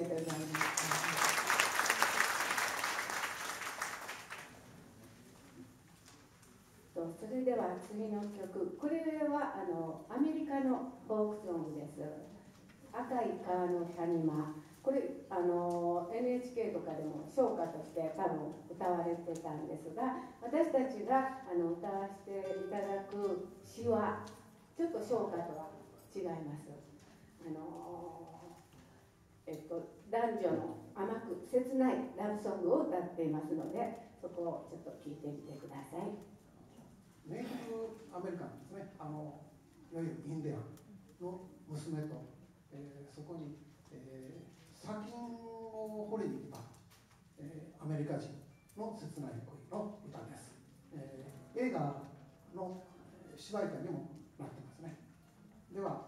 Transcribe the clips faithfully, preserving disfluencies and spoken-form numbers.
とうございます。それでは次の曲、これはあのアメリカのフォークソングです。赤い川の谷間。これあの エヌエイチケー とかでも唱歌として多分歌われてたんですが、私たちがあの歌わせていただく詩はちょっと唱歌とは違います。あのえっと、男女の甘く切ないラブソングを歌っていますので、そこをちょっと聞いてみてください。 ネイティブアメリカンですね、あのいわゆるインディアンの娘と、えー、そこに、えー、砂金を掘りに来た、えー、アメリカ人の切ない恋の歌です。えー、映画の芝居歌にもなってますね。では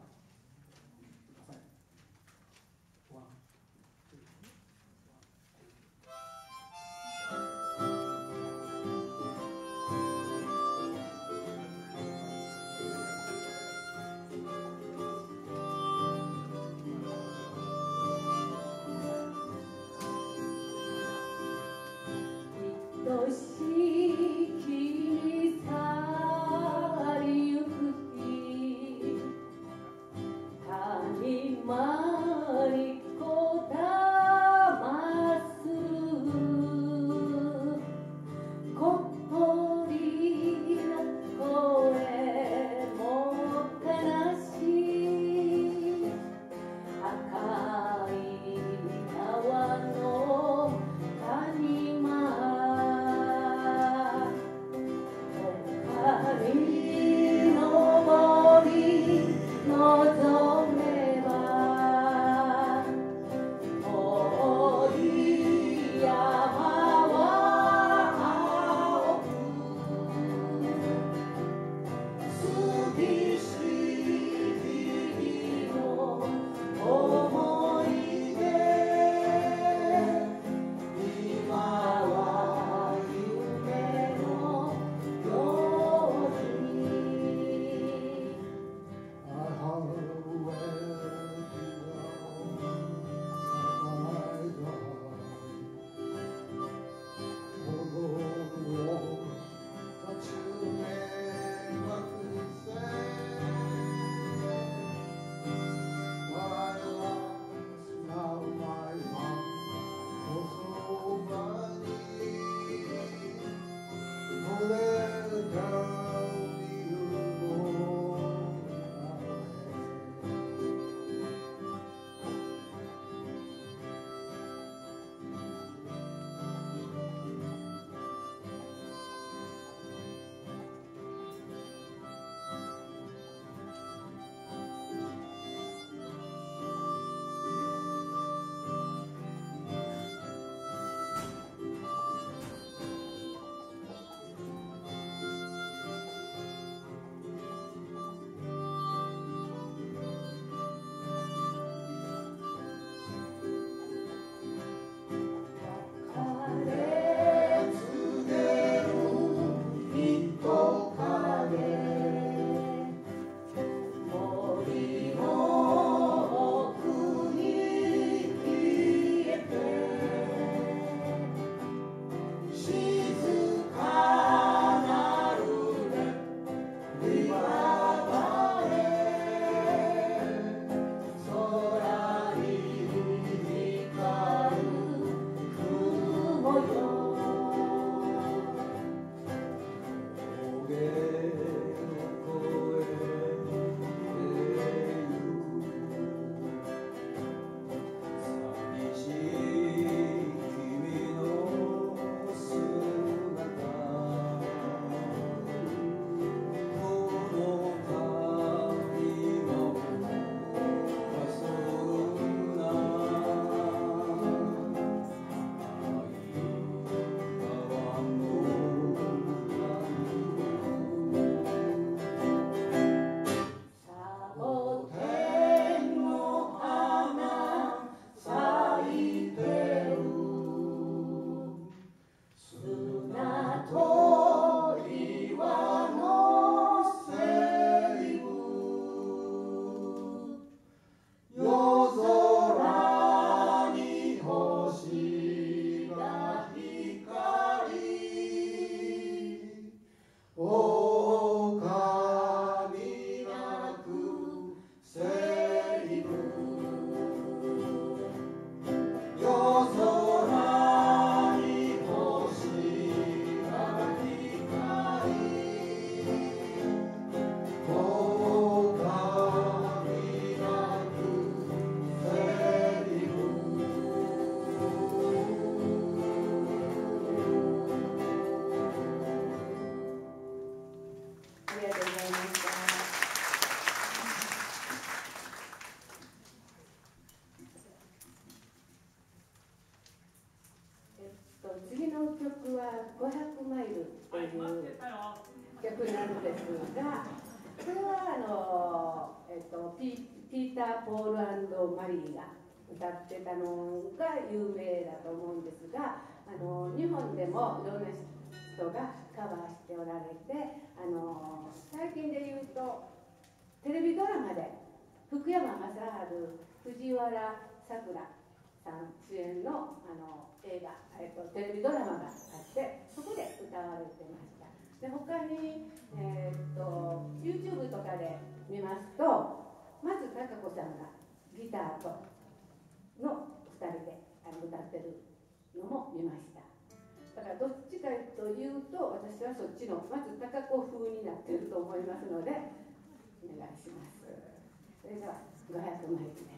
愛しい君去りゆく日、谷間にこだます小鳥の声も悲しい、赤い川の谷間曲なんですが、これはあの、えっと、ピ, ピーター・ポール&マリーが歌ってたのが有名だと思うんですが、あの日本でもいろんな人がカバーしておられて、あの最近で言うとテレビドラマで福山雅治、藤原さくらさん主演 の, あの映画、えっと、テレビドラマがあって、そこで歌われてました。で他に、えー、っと YouTube とかで見ますと、まず貴子さんがギターとのふたりであの歌ってるのも見ました。だからどっちかというと、私はそっちのまず貴子風になってると思いますのでお願いします。それではごひゃくマイクです。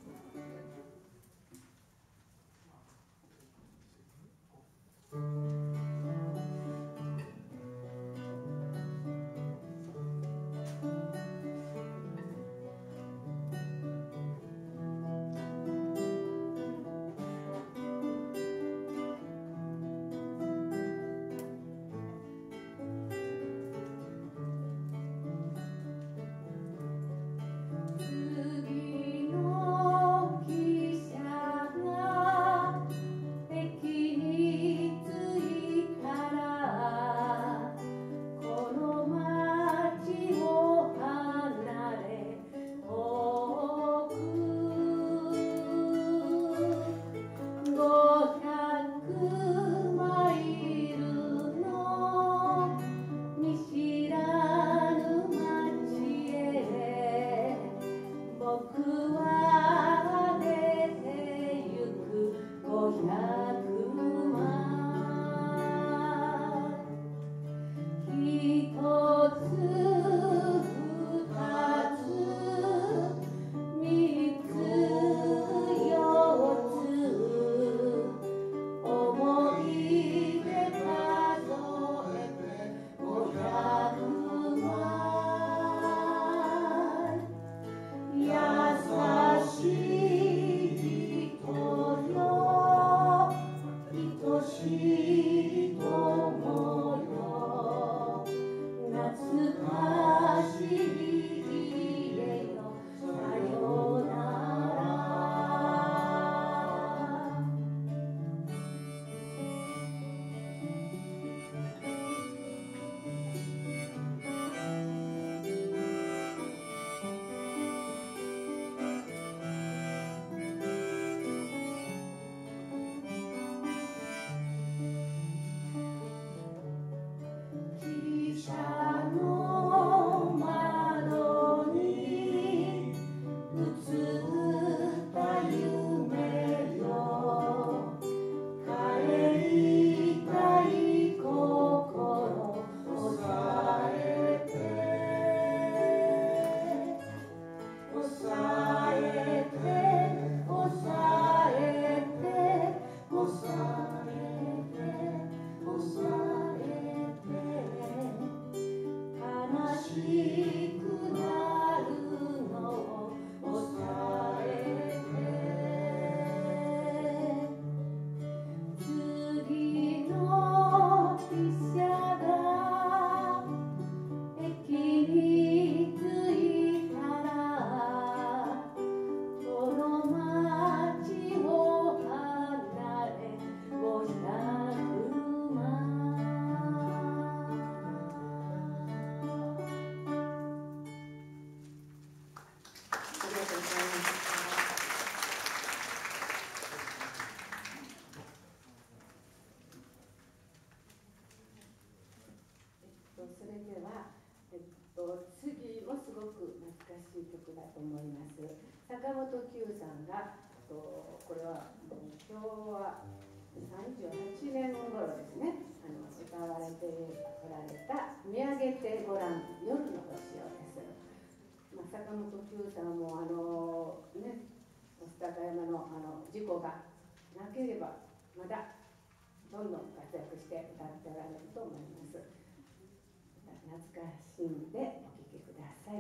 坂本九さんが、これは昭和さんじゅうはちねん頃ですね、あの歌われておられた「見上げてごらん夜の星を」です。まあ、坂本九さんもあの、ね、御巣鷹山のあの事故がなければまだどんどん活躍して歌っておられると思います。懐かしんでお聴きくださ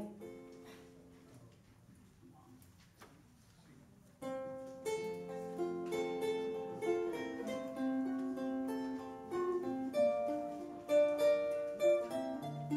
い。「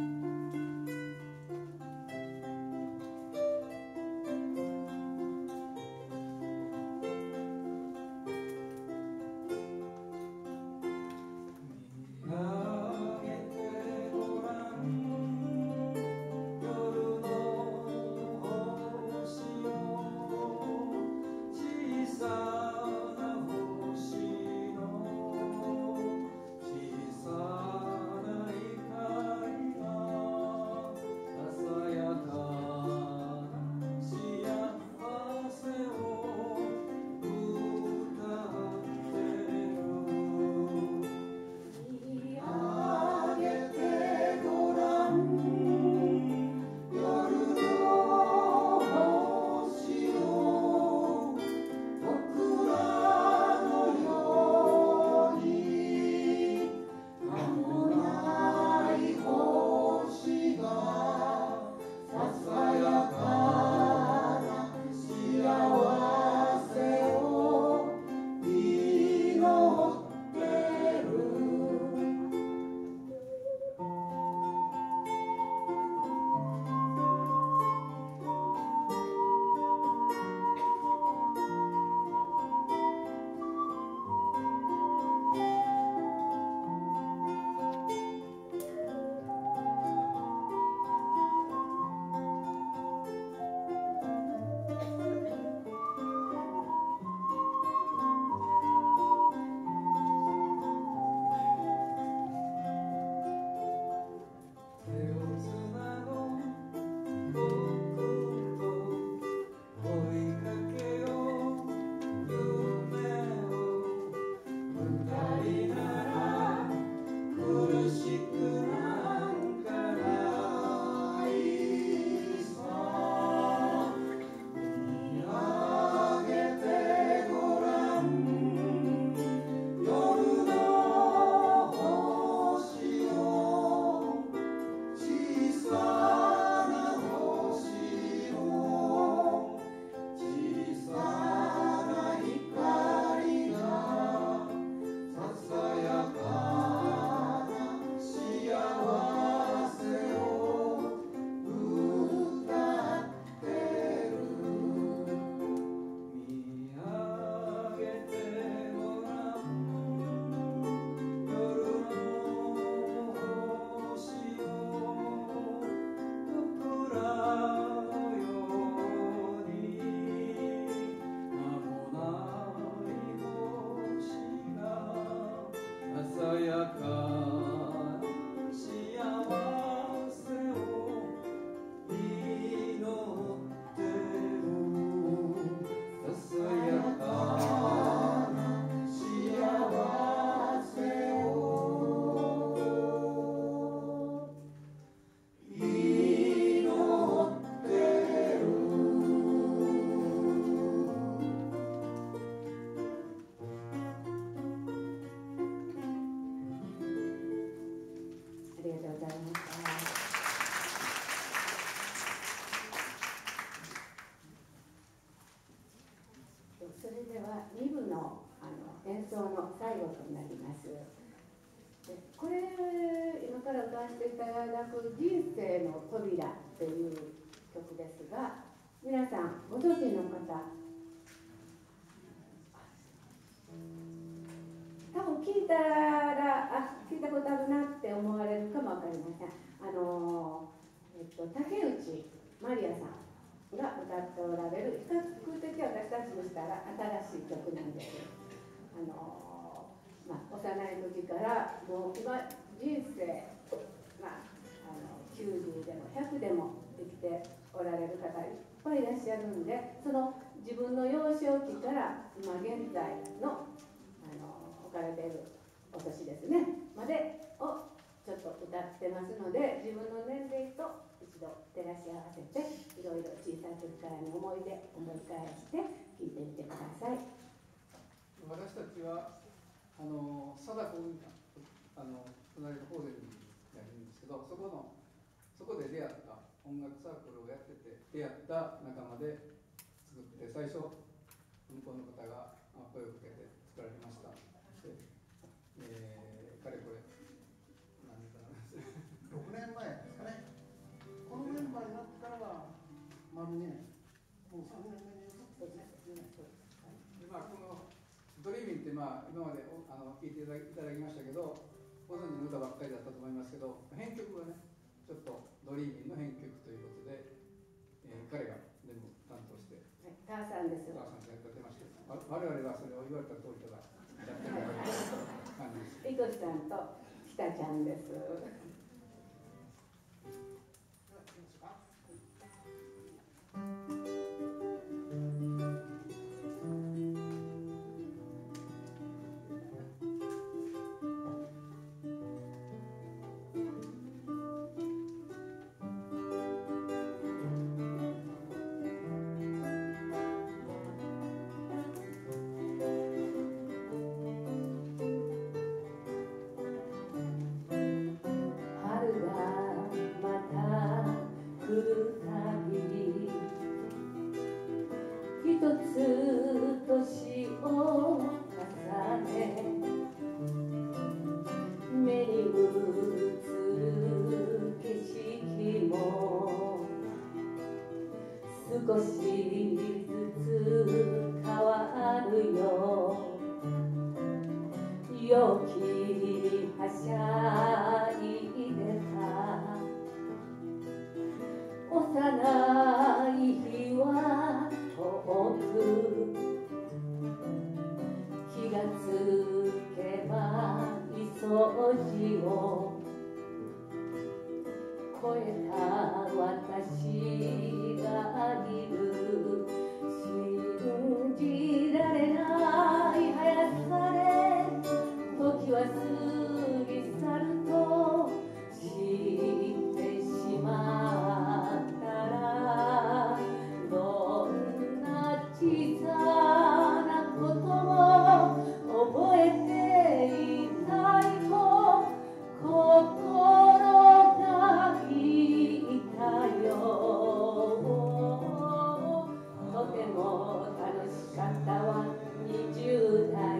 はに部の、あの演奏の最後となります。でこれ今から歌わせていただく「人生の扉」という曲ですが、皆さんご存知の方、多分聞いたらあ聞いたことあるなって思われるかもわかりません。あの、えっと、竹内まりやさんが歌っておられる、比較的私たちにしたら新しい曲なんです。あの、まあ、幼い時からもう今人生、まあ、あのきゅうじゅうでもひゃくでも生きておられる方いっぱいいらっしゃるんで、その自分の幼少期から今現在の、あの置かれているお年ですねまでをちょっと歌ってますので、自分の年齢と一度照らし合わせて、いろいろ小さい時からの思い出思い返して聴いてみてください。 私たちはあの貞子運あの隣の法然にやるんですけど、そこのそこで出会った音楽サークルをやってて出会った仲間で作って、最初向こうの方が声をかけて作られました。で、えー、かれこれ何年かなろくねんまえですかね。このメンバーになってからは丸にねん、もうさんねんめに移ってね。 で、まあ、このドリーミンって、まあ、今まであの聴いていただきましたけど、ご存知の歌ばっかりだったと思いますけど、編曲はねちょっとドリーミンの編曲ということで、えー、彼が全部担当して、 はい、ターさんです。 ターさんがやってました。我々はそれを言われた通りとかやってる感じです。 いとしさんときたちゃんです。少しずつ変わるよ、陽気にはしゃいでた幼い日は遠く、気がつけば掃除を超えた私がいる、信じられない速さで時は過ぎ去ると知ってしまったら、どんな小さなことも覚えていたいと心が言ったよ。とても楽しかったわにじゅう代、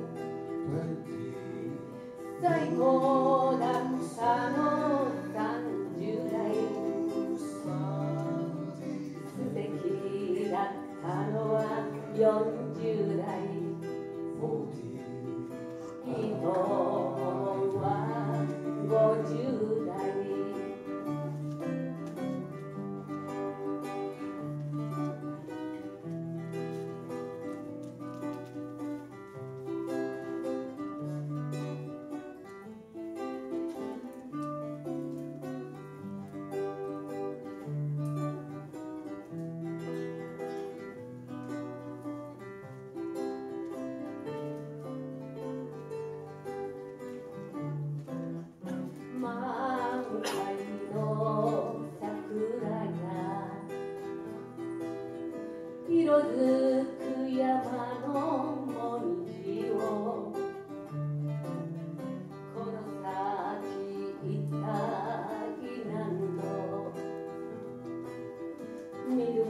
最高だったのさんじゅう代、素敵だったのはよんじゅう代、いいと思うはごじゅう代。色づく山のもみじをこの先一体何度見る